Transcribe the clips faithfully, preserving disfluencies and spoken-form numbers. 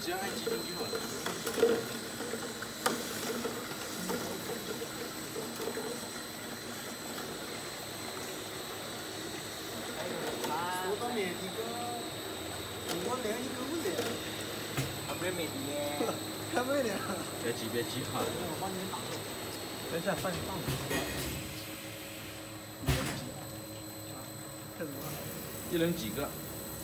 只要按集中就好了。 说到面的个，我两一个五的， 还没面的， 还没呢。 别急别急哈。 我帮你打。 等一下放放。 看什么？ 一人几个？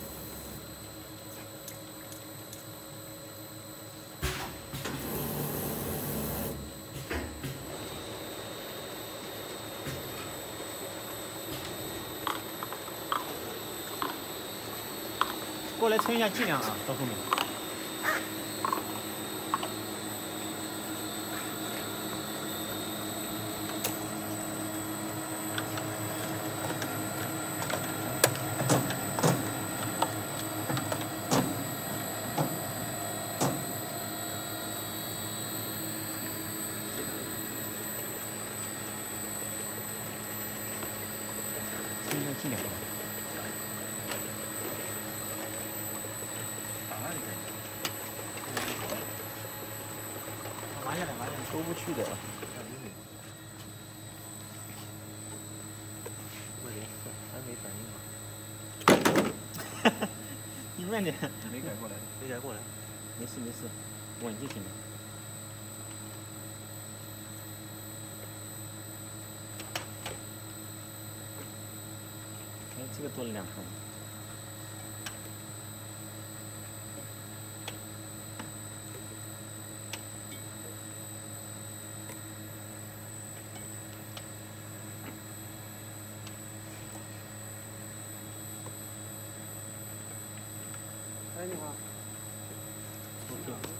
过来称一下剂量啊，到后面。称一下剂量。 拿下来，拿下来， 过不去的。 我零四，还没反应吗？哈哈，你慢点。 没改过来， 没改过来。没事没事，稳就行了。哎，这个多了两颗。 哎，你好。 OK。